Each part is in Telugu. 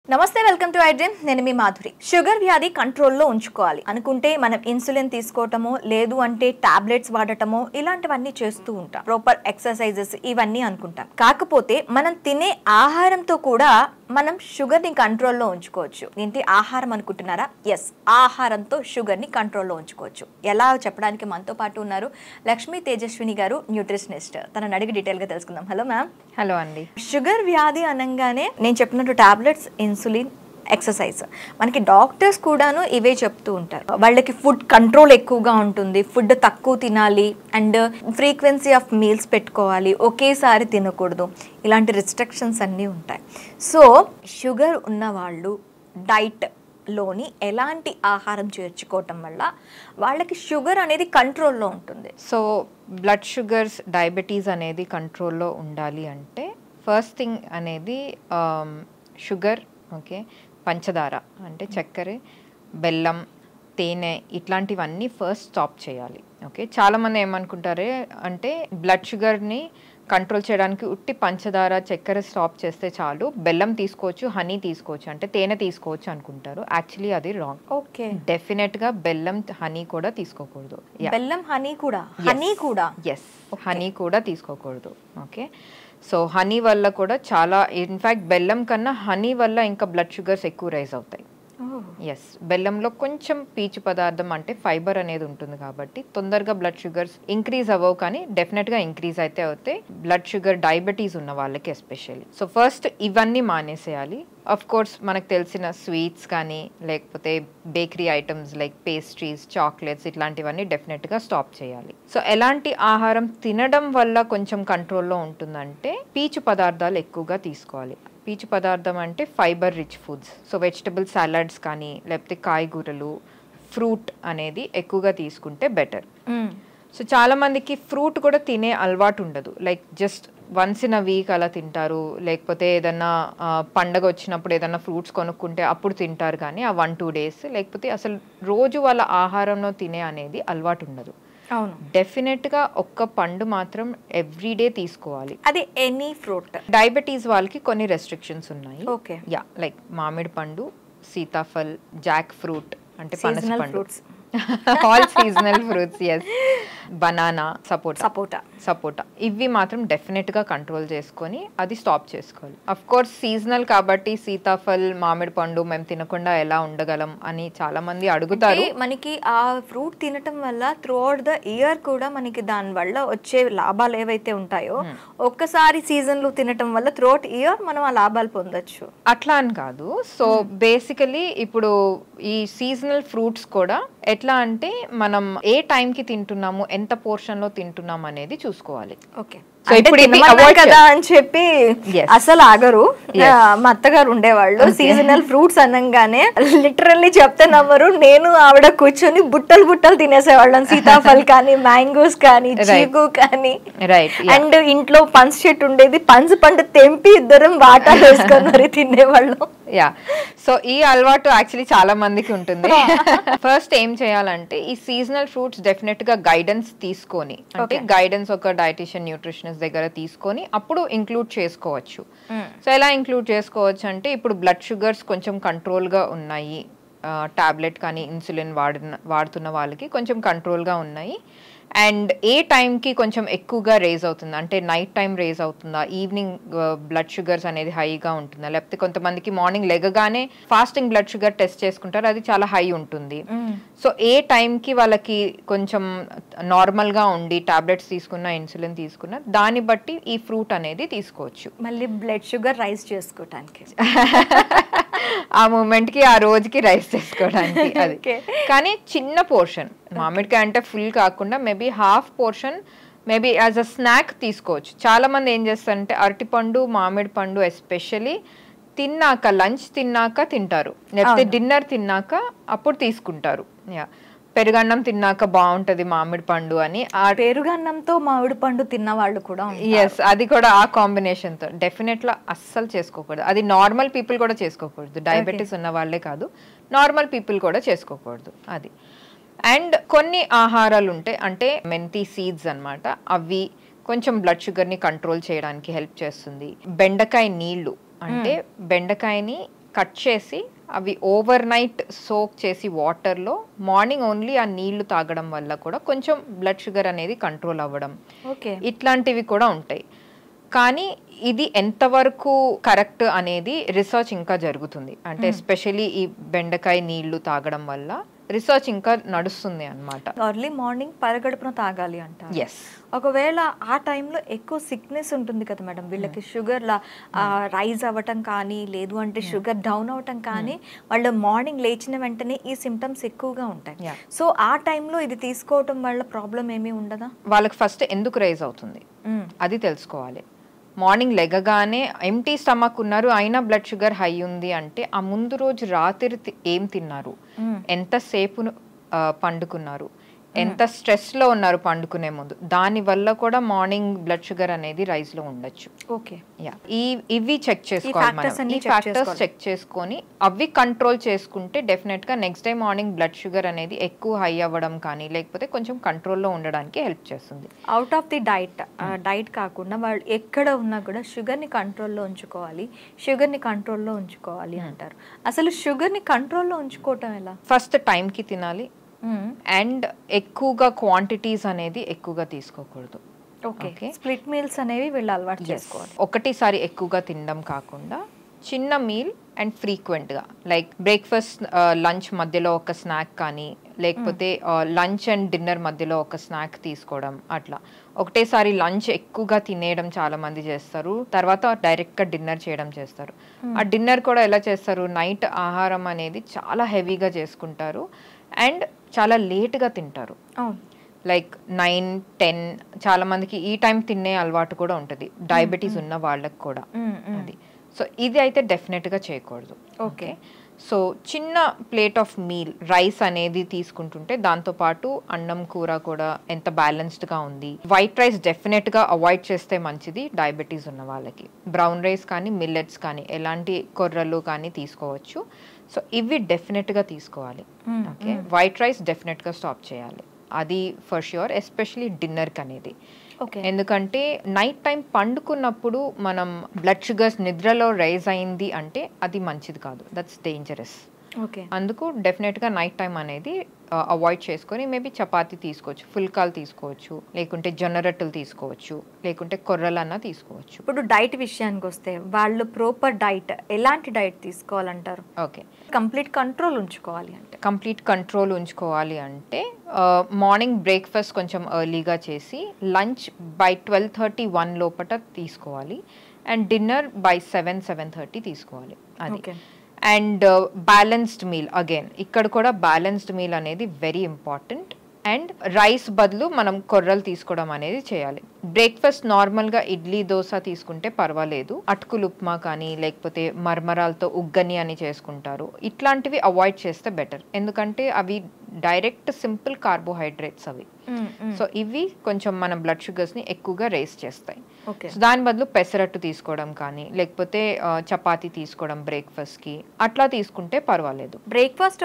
నమస్తే వెల్కమ్ టు ఐ డ్రీమ్ నేను మీ మాధురి. షుగర్ వ్యాధి కంట్రోల్లో ఉంచుకోవాలి అనుకుంటే మనం ఇన్సులిన్ తీసుకోవటమో లేదు అంటే టాబ్లెట్స్ వాడటమో ఇలాంటివన్నీ చేస్తూ ఉంటాం. ప్రాపర్ ఎక్సర్సైజెస్ ఇవన్నీ అనుకుంటాం. కాకపోతే మనం తినే ఆహారంతో కూడా మనం షుగర్ ని కంట్రోల్లో ఉంచుకోవచ్చు. ఏంటి ఆహారం అనుకుంటున్నారా? ఎస్, ఆహారంతో షుగర్ ని కంట్రోల్లో ఉంచుకోవచ్చు. ఎలా చెప్పడానికి మనతో పాటు ఉన్నారు లక్ష్మీ తేజస్విని గారు, న్యూట్రిషనిస్ట్. తనని అడిగి డీటెయిల్ గా తెలుసుకుందాం. Hello ma'am. హలో అండి. షుగర్ వ్యాధి అనగానే నేను చెప్పినట్టు టాబ్లెట్స్, ఇన్సులిన్, ఎక్సర్సైజ్, మనకి డాక్టర్స్ కూడాను ఇవే చెప్తూ ఉంటారు. వాళ్ళకి ఫుడ్ కంట్రోల్ ఎక్కువగా ఉంటుంది, ఫుడ్ తక్కువ తినాలి అండ్ ఫ్రీక్వెన్సీ ఆఫ్ మీల్స్ పెట్టుకోవాలి, ఒకేసారి తినకూడదు, ఇలాంటి రిస్ట్రిక్షన్స్ అన్నీ ఉంటాయి. సో షుగర్ ఉన్నవాళ్ళు డైట్లోని ఎలాంటి ఆహారం చేర్చుకోవటం వల్ల వాళ్ళకి షుగర్ అనేది కంట్రోల్లో ఉంటుంది? సో బ్లడ్ షుగర్స్, డయాబెటీస్ అనేది కంట్రోల్లో ఉండాలి అంటే ఫస్ట్ థింగ్ అనేది షుగర్, ఓకే, పంచదార అంటే చక్కెర, బెల్లం, తేనె ఇట్లాంటివన్నీ ఫస్ట్ స్టాప్ చేయాలి. ఓకే, చాలామంది ఏమనుకుంటారే అంటే బ్లడ్ షుగర్ని కంట్రోల్ చేయడానికి ఉట్టి పంచదార, చక్కెర స్టాప్ చేస్తే చాలు, బెల్లం తీసుకోవచ్చు, హనీ తీసుకోవచ్చు, అంటే తేనె తీసుకోవచ్చు అనుకుంటారు. యాక్చువల్లీ అది రాంగ్. ఓకే, డెఫినెట్గా బెల్లం, హనీ కూడా తీసుకోకూడదు. బెల్లం, హనీ కూడా ఎస్, హనీ కూడా తీసుకోకూడదు. ఓకే, సో హనీ వల్ల కూడా చాలా, ఇన్ఫ్యాక్ట్ బెల్లం కన్నా హనీ వల్ల ఇంకా బ్లడ్ షుగర్స్ ఎక్కువ రైజ్ అవుతాయి. ఎస్, బెల్లంలో కొంచెం పీచు పదార్థం అంటే ఫైబర్ అనేది ఉంటుంది కాబట్టి తొందరగా బ్లడ్ షుగర్స్ ఇంక్రీజ్ అవ్వవు, కానీ డెఫినెట్గా ఇంక్రీజ్ అయితే అవుతాయి బ్లడ్ షుగర్, డయాబెటీస్ ఉన్న వాళ్ళకి ఎస్పెషల్లీ. సో ఫస్ట్ ఇవన్నీ మానేసేయాలి. అఫ్ కోర్స్ మనకు తెలిసిన స్వీట్స్ కానీ లేకపోతే bakery items like pastries, chocolates ఇట్లాంటివన్నీ డెఫినెట్గా స్టాప్ చేయాలి. సో ఎలాంటి ఆహారం తినడం వల్ల కొంచెం కంట్రోల్లో ఉంటుందంటే పీచు పదార్థాలు ఎక్కువగా తీసుకోవాలి. పీచు పదార్థం అంటే fibre rich foods. So vegetable salads కానీ లేకపోతే కాయగూరలు, ఫ్రూట్ అనేది ఎక్కువగా తీసుకుంటే బెటర్. సో చాలా మందికి ఫ్రూట్ కూడా తినే అలవాటు ఉండదు. Like just once in a week అలా తింటారు, లేకపోతే ఏదన్నా పండగ వచ్చినప్పుడు ఏదన్నా ఫ్రూట్స్ కొనుక్కుంటే అప్పుడు తింటారు, కానీ ఆ 1-2 days, లేకపోతే అసలు రోజు వాళ్ళ ఆహారంలో తినే అనేది అలవాటు ఉండదు. అవును, డెఫినెట్ గా ఒక్క పండు మాత్రం ఎవ్రీడే తీసుకోవాలి. అది ఎనీ ఫ్రూట్. డయాబెటీస్ వాళ్ళకి కొన్ని రెస్ట్రిక్షన్స్ ఉన్నాయి. ఓకే, యా, లైక్ మామిడి పండు, సీతాఫల్, జాక్ ఫ్రూట్ అంటే పనస పండు, all seasonal fruits, yes, banana, సపోటా ఇవి మాత్రం డెఫినెట్ గా కంట్రోల్ చేసుకొని అది స్టాప్ చేసుకోవాలి. అఫ్ కోర్స్ సీజనల్ కాబట్టి సీతాఫల్, మామిడి పండు మేము తినకుండా ఎలా ఉండగలం అని చాలా మంది అడుగుతారు. మనకి ఆ ఫ్రూట్ తినటం వల్ల త్రూ అవుట్ ద ఇయర్ కూడా మనకి దాని వల్ల వచ్చే లాభాలు ఏవైతే ఉంటాయో ఒక్కసారి సీజన్ లో తినటం వల్ల త్రూ అవుట్ ఇయర్ మనం ఆ లాభాలు పొందొచ్చు. అట్లా అని కాదు. సో బేసికలీ ఇప్పుడు ఈ సీజనల్ ఫ్రూట్స్ కూడా ఎట్లా అంటే మనం ఏ టైంకి తింటున్నాము, ఎంత పోర్షన్ లో తింటున్నాం అనేది చూసుకోవాలి. ఓకే, కదా అని చెప్పి అసలు ఆగరు. మా అత్తగారు ఉండేవాళ్ళు, సీజనల్ ఫ్రూట్స్ అనగానే లిటరల్లీ చెప్తే నమ్మరు, నేను ఆవిడ కూర్చొని బుట్టలు తినేసేవాళ్ళం. సీతాఫల్ కానీ, మ్యాంగోస్ కానీ, చీకు కానీ. అండ్ ఇంట్లో పనస చెట్టు ఉండేది, పనస పండు తెంపి ఇద్దరం వాటాలు వేసుకొని మరి తినేవాళ్ళం. యా, సో ఈ అలవాటు యాక్చువల్లీ చాలా మందికి ఉంటుంది. ఫస్ట్ ఏం చేయాలంటే ఈ సీజనల్ ఫ్రూట్స్ డెఫినెట్ గా గైడెన్స్ తీసుకొని, అంటే గైడెన్స్ ఒక డైటీషియన్, న్యూట్రిషనిస్ట్ దగ్గర తీసుకొని అప్పుడు ఇంక్లూడ్ చేసుకోవచ్చు. సో ఎలా ఇంక్లూడ్ చేసుకోవచ్చు అంటే ఇప్పుడు బ్లడ్ షుగర్స్ కొంచెం కంట్రోల్ గా ఉన్నాయి, టాబ్లెట్ కానీ ఇన్సులిన్ వాడుతున్న వాళ్ళకి కొంచెం కంట్రోల్ గా ఉన్నాయి, అండ్ ఏ టైంకి కొంచెం ఎక్కువగా రేజ్ అవుతుందా అంటే నైట్ టైం రేజ్ అవుతుందా, ఈవినింగ్ బ్లడ్ షుగర్స్ అనేది హైగా ఉంటుందా, లేకపోతే కొంతమందికి మార్నింగ్ లెగగానే ఫాస్టింగ్ బ్లడ్ షుగర్ టెస్ట్ చేసుకుంటారు, అది చాలా హై ఉంటుంది. సో ఏ టైంకి వాళ్ళకి కొంచెం నార్మల్గా ఉండి టాబ్లెట్స్ తీసుకున్నా, ఇన్సులిన్ తీసుకున్నా, దాన్ని బట్టి ఈ ఫ్రూట్ అనేది తీసుకోవచ్చు. మళ్ళీ బ్లడ్ షుగర్ రైజ్ చేసుకోవటానికి ఆ మూమెంట్ కి, ఆ రోజుకి రైస్ చేసుకోవడానికి అది. కానీ చిన్న పోర్షన్, మామిడికాయ అంటే ఫుల్ కాకుండా maybe half portion maybe as a snack తీసుకోవచ్చు. చాలా మంది ఏం చేస్తారంటే అరటిపండు, మామిడి పండు ఎస్పెషల్లీ తిన్నాక, లంచ్ తిన్నాక తింటారు, లేకపోతే డిన్నర్ తిన్నాక అప్పుడు తీసుకుంటారు. పెరుగన్నం తిన్నాక బాగుంటది మామిడి పండు అని, ఆ పెరుగన్నంతో మామిడి పండు తిన్న వాళ్ళు కూడా. ఎస్, అది కూడా ఆ కాంబినేషన్ తో డెఫినెట్గా అస్సలు చేసుకోకూడదు. అది నార్మల్ పీపుల్ కూడా చేసుకోకూడదు, డయాబెటీస్ ఉన్న వాళ్ళే కాదు, నార్మల్ పీపుల్ కూడా చేసుకోకూడదు అది. అండ్ కొన్ని ఆహారాలు ఉంటాయి, అంటే మెంతి సీడ్స్ అన్నమాట, అవి కొంచెం బ్లడ్ షుగర్ని కంట్రోల్ చేయడానికి హెల్ప్ చేస్తుంది. బెండకాయ నీళ్లు, అంటే బెండకాయని కట్ చేసి అవి ఓవర్ నైట్ సోక్ చేసి వాటర్లో మార్నింగ్ ఓన్లీ ఆ నీళ్లు తాగడం వల్ల కూడా కొంచెం బ్లడ్ షుగర్ అనేది కంట్రోల్ అవ్వడం ఇట్లాంటివి కూడా ఉంటాయి. కానీ ఇది ఎంతవరకు కరెక్ట్ అనేది రీసెర్చ్ ఇంకా జరుగుతుంది. అంటే ఎస్పెషలీ ఈ బెండకాయ నీళ్లు తాగడం వల్ల రీసెర్చ్ ఇంకా నడుస్తుంది అన్నమాట. ఎర్లీ మార్నింగ్ పరగడుపున తాగాలి అంటారు. ఎస్. ఒకవేళ ఆ టైంలో ఎక్కువ సిక్నెస్ ఉంటుంది కదా మేడం, వీళ్ళకి షుగర్ రైజ్ అవ్వటం కానీ లేదు అంటే షుగర్ డౌన్ అవ్వటం కానీ వాళ్ళు మార్నింగ్ లేచిన వెంటనే ఈ సిమ్టమ్స్ ఎక్కువగా ఉంటాయి. సో ఆ టైంలో ఇది తీసుకోవటం వల్ల ప్రాబ్లం ఏమీ ఉండదా? వాళ్ళకి ఫస్ట్ ఎందుకు రైజ్ అవుతుంది అది తెలుసుకోవాలి. మార్నింగ్ లెగగానే ఎంటీ స్టమక్ ఉన్నారు అయినా బ్లడ్ షుగర్ హై ఉంది అంటే ఆ ముందు రోజు రాత్రి ఏం తిన్నారు, ఎంతసేపు పండుకున్నారు, ఎంత స్ట్రెస్ లో ఉన్నారు పండుకునే ముందు, దాని వల్ల కూడా మార్నింగ్ బ్లడ్ షుగర్ అనేది రైజ్ లో ఉండొచ్చు. ఓకే. ఇవి చెక్ చేసుకోవాలి మనం. ఈ ఫ్యాక్టర్స్ చెక్ చేసుకొని అవి కంట్రోల్ చేసుకుంటే డెఫినెట్ గా next day morning blood sugar అనేది ఎక్కువ హై అవ్వడం కానీ లేకపోతే కొంచెం కంట్రోల్లో ఉండడానికి హెల్ప్ చేస్తుంది. అవుట్ ఆఫ్ ది డైట్ కాకుండా వాళ్ళు ఎక్కడ ఉన్నా కూడా షుగర్ని కంట్రోల్లో ఉంచుకోవాలి, షుగర్ని కంట్రోల్లో ఉంచుకోవాలి అంటారు. అసలు షుగర్ని కంట్రోల్లో ఉంచుకోవటం ఎలా? ఫస్ట్ టైంకి తినాలి అండ్ ఎక్కువగా క్వాంటిటీస్ అనేది ఎక్కువగా తీసుకోకూడదు. ఓకే. స్ప్లిట్ మీల్స్ అనేవి వీళ్ళు అలవాటు చేసుకోవాలి. ఒకటిసారి ఎక్కువగా తినడం కాకుండా చిన్న మీల్ అండ్ ఫ్రీక్వెంట్గా లైక్ బ్రేక్ఫాస్ట్ లంచ్ మధ్యలో ఒక స్నాక్ కానీ లేకపోతే లంచ్ అండ్ డిన్నర్ మధ్యలో ఒక స్నాక్ తీసుకోవడం. అట్లా ఒకటేసారి లంచ్ ఎక్కువగా తినేయడం చాలా మంది చేస్తారు, తర్వాత డైరెక్ట్గా డిన్నర్ చేయడం చేస్తారు. ఆ డిన్నర్ కూడా ఎలా చేస్తారు, నైట్ ఆహారం అనేది చాలా హెవీగా చేసుకుంటారు అండ్ చాలా లేట్గా తింటారు. లైక్ 9-10 చాలా మందికి ఈ టైం తినే అలవాటు కూడా ఉంటుంది, డయాబెటీస్ ఉన్న వాళ్ళకి కూడా అది. సో ఇది అయితే డెఫినెట్గా చేయకూడదు. ఓకే. సో చిన్న ప్లేట్ ఆఫ్ మీల్ రైస్ అనేది తీసుకుంటుంటే దాంతోపాటు అన్నం కూర కూడా ఎంత బ్యాలెన్స్డ్గా ఉంది. వైట్ రైస్ డెఫినెట్గా అవాయిడ్ చేస్తే మంచిది డయాబెటీస్ ఉన్న వాళ్ళకి. బ్రౌన్ రైస్ కానీ మిల్లెట్స్ కానీ ఎలాంటి కొర్రలు కానీ తీసుకోవచ్చు. సో ఇవి డెఫినెట్గా తీసుకోవాలి. ఓకే. వైట్ రైస్ డెఫినెట్గా స్టాప్ చేయాలి, అది ఫర్ ష్యూర్, ఎస్పెషలీ డిన్నర్కి అనేది. ఎందుకంటే నైట్ టైం పండుకున్నప్పుడు మనం బ్లడ్ షుగర్స్ నిద్రలో రైజ్ అయింది అంటే అది మంచిది కాదు, దట్స్ డేంజరస్. అందుకు డెఫినెట్గా నైట్ టైం అనేది అవాయిడ్ చేసుకొని మేబీ చపాతీ తీసుకోవచ్చు, ఫుల్కాలు తీసుకోవచ్చు, లేకుంటే జొన్న రొట్టెలు తీసుకోవచ్చు, లేకుంటే కొర్రలన్నా తీసుకోవచ్చు. ఇప్పుడు డైట్ విషయానికి వస్తే వాళ్ళు ప్రాపర్ డైట్ ఎలాంటి డైట్ తీసుకోవాలంటారు? ఓకే. కంప్లీట్ కంట్రోల్ ఉంచుకోవాలి అంటే మార్నింగ్ బ్రేక్ఫాస్ట్ కొంచెం ఎర్లీగా చేసి లంచ్ బై 12:30-1 లోపల తీసుకోవాలి అండ్ డిన్నర్ బై 7-7:30 తీసుకోవాలి. అది. అండ్ బ్యాలెన్స్డ్ మీల్, అగైన్ ఇక్కడ కూడా బ్యాలెన్స్డ్ మీల్ అనేది వెరీ ఇంపార్టెంట్. అండ్ రైస్ బదులు మనం కొర్రలు తీసుకోవడం అనేది చేయాలి. బ్రేక్ఫాస్ట్ నార్మల్గా ఇడ్లీ దోశ తీసుకుంటే పర్వాలేదు, అటుకులు ఉప్మా కానీ లేకపోతే మర్మరాలతో ఉగ్గని అని చేసుకుంటారు, ఇట్లాంటివి అవాయిడ్ చేస్తే బెటర్. ఎందుకంటే అవి డైరెక్ట్ సింపుల్ కార్బోహైడ్రేట్స్ అవి. సో ఇవి కొంచెం మన బ్లడ్ షుగర్స్ని ఎక్కువగా రేస్ చేస్తాయి. సో దాని బదులు పెసరట్టు తీసుకోవడం కానీ లేకపోతే చపాతీ తీసుకోవడం బ్రేక్ఫాస్ట్కి అట్లా తీసుకుంటే పర్వాలేదు. Breakfast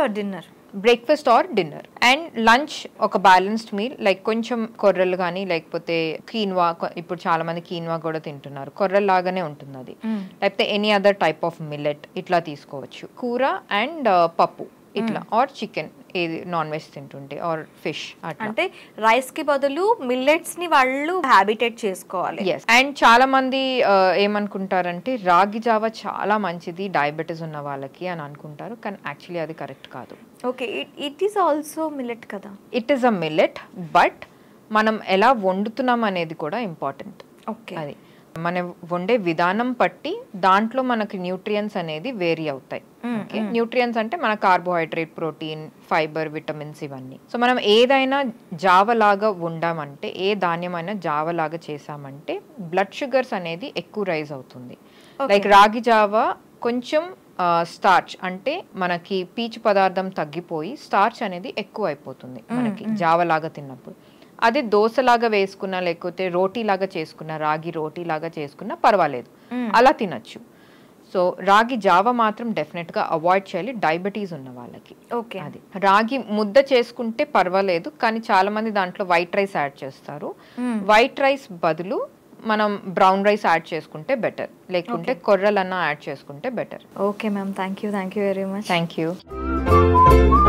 or dinner and lunch ఒక బ్యాలెన్స్డ్ మీల్ లైక్ కొంచెం కొర్రలు కానీ లేకపోతే కీన్వా, ఇప్పుడు చాలా మంది కీన్వా కూడా తింటున్నారు, కొర్రల్ లాగానే ఉంటుంది అది, లేకపోతే any other type of millet ఇట్లా తీసుకోవచ్చు. కూర అండ్ పప్పు ఇట్లా, ఆర్ చికెన్ ఏది నాన్ వెజ్ తింటుంటే, ఆర్ ఫిష్. అంటే రైస్ కి బదులు మిల్లెట్స్ ని వాళ్ళు హ్యాబిటేట్ చేసుకోవాలి. అండ్ చాలా మంది ఏమనుకుంటారంటే రాగి జావ చాలా మంచిది డయాబెటీస్ ఉన్న వాళ్ళకి అని అనుకుంటారు, కానీ యాక్చువల్లీ అది కరెక్ట్ కాదు. Okay. It is also millet కదా? It is a millet, but మనం ఎలా వండుతున్నాం అనేది కూడా ఇంపార్టెంట్. ఓకే. అది మనం వండే విధానం బట్టి దాంట్లో మనకి న్యూట్రియన్స్ అనేది వేరీ అవుతాయి. ఓకే. న్యూట్రియన్స్ అంటే మన కార్బోహైడ్రేట్, ప్రోటీన్, ఫైబర్, విటమిన్స్ ఇవన్నీ. సో మనం ఏదైనా జావలాగా వండామంటే, ఏ ధాన్యమైనా జావలాగా చేసామంటే బ్లడ్ షుగర్స్ అనేది ఎక్కువ రైజ్ అవుతుంది. లైక్ రాగి జావ కొంచెం స్టార్చ్ అంటే మనకి పీచు పదార్థం తగ్గిపోయి స్టార్చ్ అనేది ఎక్కువ అయిపోతుంది మనకి జావలాగా తిన్నప్పుడు. అదే దోశలాగా వేసుకున్నా లేకపోతే రోటీలాగా చేసుకున్నా, రాగి రోటీలాగా చేసుకున్నా పర్వాలేదు, అలా తినచ్చు. సో రాగి జావ మాత్రం డెఫినెట్గా అవాయిడ్ చేయాలి డయాబెటీస్ ఉన్న వాళ్ళకి. ఓకే. అది రాగి ముద్ద చేసుకుంటే పర్వాలేదు, కానీ చాలా మంది దాంట్లో వైట్ రైస్ యాడ్ చేస్తారు. వైట్ రైస్ బదులు మనం బ్రౌన్ రైస్ యాడ్ చేసుకుంటే బెటర్, లేకుంటే కొర్రలన్నా యాడ్ చేసుకుంటే better. Okay ma'am, thank you very much. Thank you.